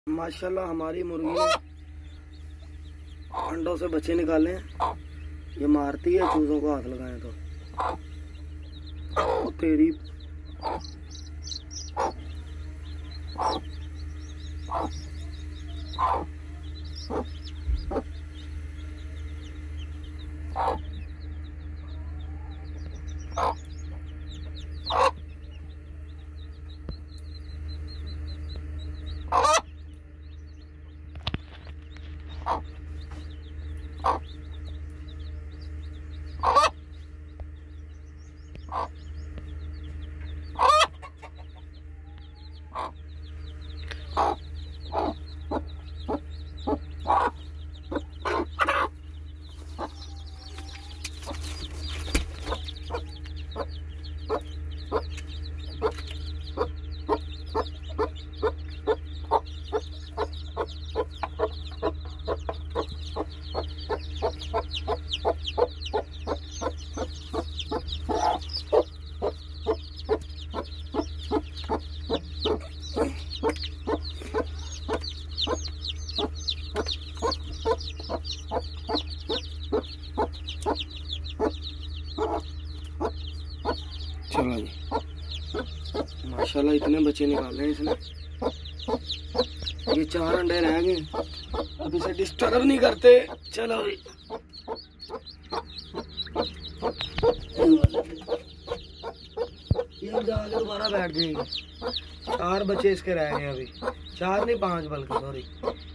माशाल्लाह हमारी मुर्गी ने अंडों से बच्चे निकाले हैं। ये मारती है चूजों को हाथ लगाए तो तेरी चलो जी माशाल्लाह इतने बच्चे निकाले हैं इसने। ये 4 अंडे रह गए, अब इसे डिस्टर्ब नहीं करते। चलो जी ये जाके दोबारा बैठ जाएंगे। 4 बच्चे इसके रह गए अभी, 4 नहीं 5 बल्कि, सॉरी।